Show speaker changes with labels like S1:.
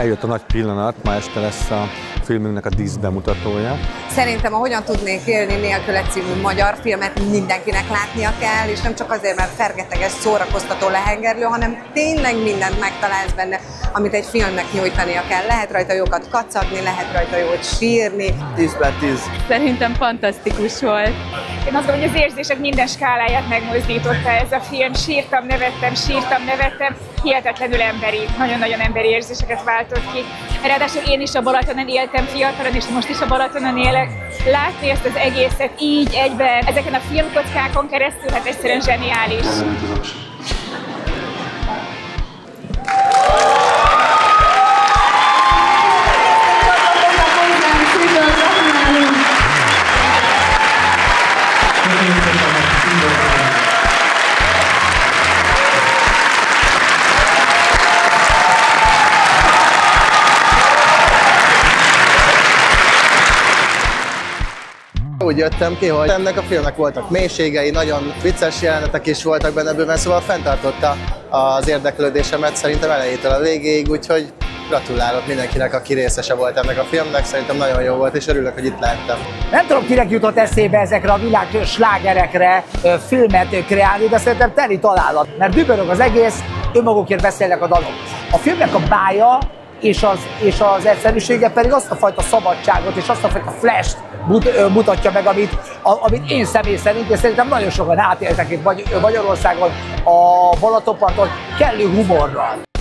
S1: Eljött a nagy pillanat, ma este lesz a filmünknek a díszbemutatója.
S2: Szerintem a Hogyan tudnék élni nélküle című magyar filmet mindenkinek látnia kell, és nem csak azért, mert fergeteges, szórakoztató lehengerlő, hanem tényleg mindent megtalálsz benne, amit egy filmnek nyújtania kell. Lehet rajta jókat kacagni, lehet rajta jót sírni.
S3: 10/10.
S4: Szerintem fantasztikus volt.
S5: Én azt gondolom, hogy az érzések minden skáláját megmozdította ez a film. Sírtam, nevettem. Hihetetlenül emberi, nagyon-nagyon emberi érzéseket váltott ki. Ráadásul én is a Balatonon éltem fiatalon, és most is a Balatonon élek. Látni ezt az egészet így egyben, ezeken a filmkockákon keresztül, hát egyszerűen zseniális.
S3: Úgy jöttem ki, hogy ennek a filmnek voltak mélységei, nagyon vicces jelenetek is voltak benne bőven, szóval fenntartotta az érdeklődésemet szerintem elejétől a végéig, úgyhogy gratulálok mindenkinek, aki részese volt ennek a filmnek, szerintem nagyon jó volt, és örülök, hogy itt lehettem.
S6: Nem tudom, kinek jutott eszébe ezekre a világ slágerekre filmet kreálni, de szerintem teli találat, mert dübörög az egész, önmagukért beszélnek a dalok. A filmnek a bája és az egyszerűsége pedig azt a fajta szabadságot és azt a fajta flash-t mutatja meg, amit én személy szerint, és szerintem nagyon sokan átéltek itt Magyarországon, a Balatonparton kellő humorral.